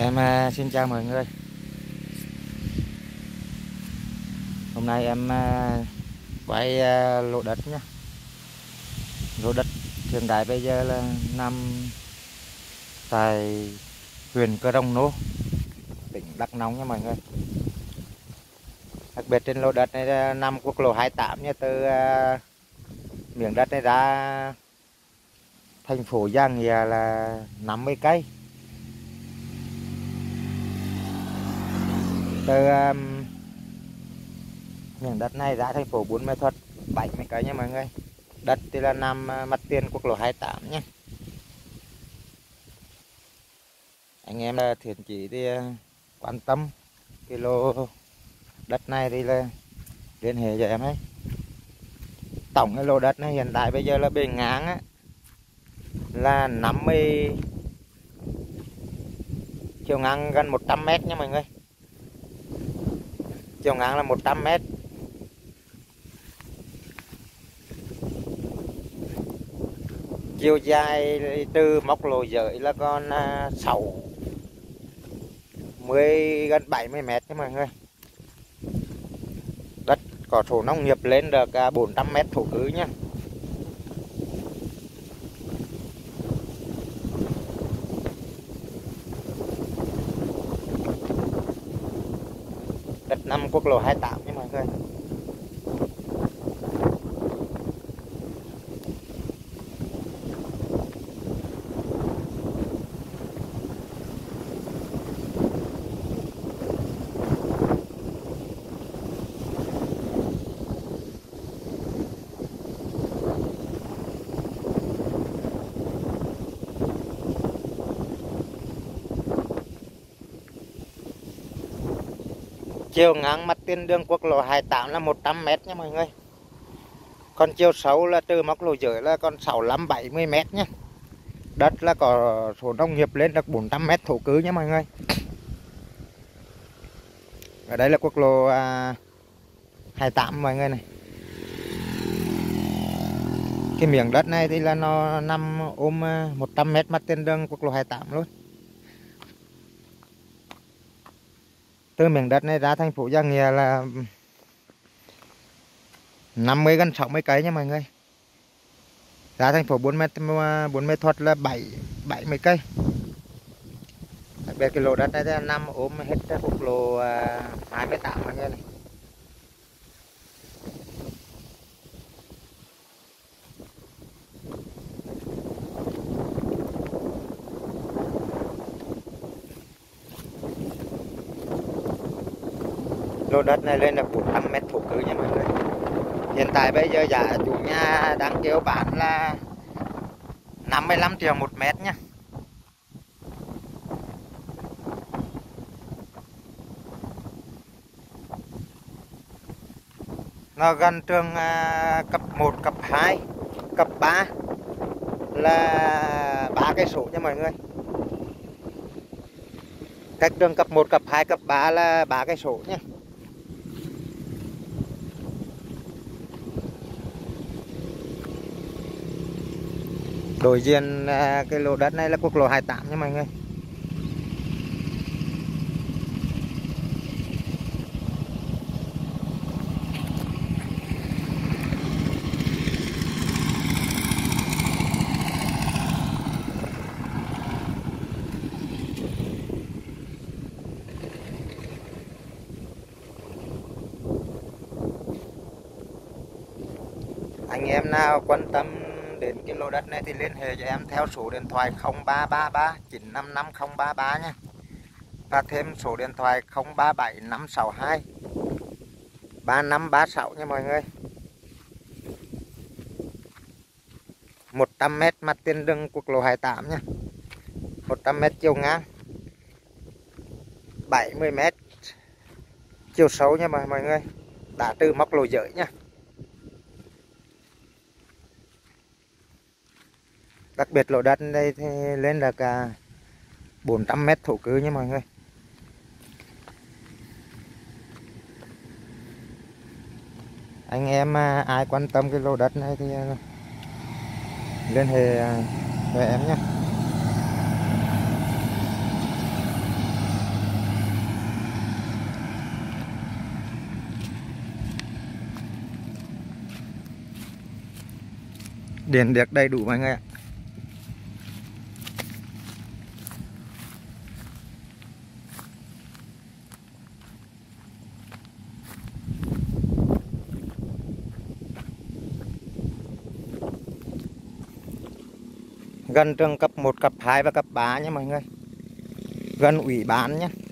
Xin chào mọi người. Hôm nay em quay lô đất nhé. Lô đất hiện tại bây giờ là nằm tại huyện Crong Nô, tỉnh Đắk Nông nha mọi người. Đặc biệt trên lô đất này là nằm quốc lộ 28 nha, từ miếng đất này ra thành phố Gia Nghĩa là 50 cây. Từ miếng đất này ra thành phố Buôn Ma Thuột 70 cây nha mọi người. Đất thì là nằm mặt tiền quốc lộ 28 nhé. Anh em là thiện chí thì quan tâm cái lô đất này thì là liên hệ cho em ấy. Tổng cái lô đất này hiện tại bây giờ là bề ngang á, là 50, chiều ngang gần 100 mét nha mọi người. Chiều ngang là 100 mét. Chiều dài từ mốc lộ giới là còn 60 gần 70 mét nha mọi người. Đất có sổ nông nghiệp lên được 400 mét thổ cư nhá. Đất nằm quốc lộ 28 nha mọi người. Chiều ngang mặt tiền đường quốc lộ 28 là 100 mét nha mọi người. Còn chiều sâu là từ mốc lộ giới là còn 65-70 mét nhé. Đất là có số nông nghiệp lên được 400 mét thổ cư nha mọi người. Ở đây là quốc lộ 28 mọi người này. Cái miếng đất này thì là nó nằm ôm 100 mét mặt tiền đường quốc lộ 28 luôn. Từ miếng đất này ra thành phố Gia Nghĩa là 50 gần 60 cây nha mọi người. Ra thành phố Buôn Ma Thuột là 70 cây. Đặc biệt cái lô đất này nằm ôm hết quốc lộ 28 mọi người này. Lô đất này lên là 400 mét thổ cư nha mọi người. Hiện tại bây giờ giá chủ nhà đang kêu bán là 55 triệu một mét nhé. Nó gần trường cấp 1, cấp 2, cấp 3 là 3 cây số nha mọi người. Cách trường cấp 1, cấp 2, cấp 3 là 3 cây số nhé. Đối diện cái lô đất này là quốc lộ 28 nha mọi người. Anh em nào quan tâm đến cái lô đất này thì liên hệ cho em theo số điện thoại 0333 955 033 nha. Và thêm số điện thoại 037 562 3536 nha mọi người. 100 mét mặt tiền đường quốc lộ 28 nha. 100 mét chiều ngang, 70 mét chiều sâu nha mọi người. Đã từ mốc lộ giới nha. Đặc biệt lô đất đây thì lên là cả 400 mét thổ cư nha mọi người. Anh em ai quan tâm cái lô đất này thì liên hệ với em nhé. Điện được đầy đủ mọi người ạ. Gần trường cấp 1, cấp 2 và cấp 3 nha mọi người. Gần ủy ban nhé.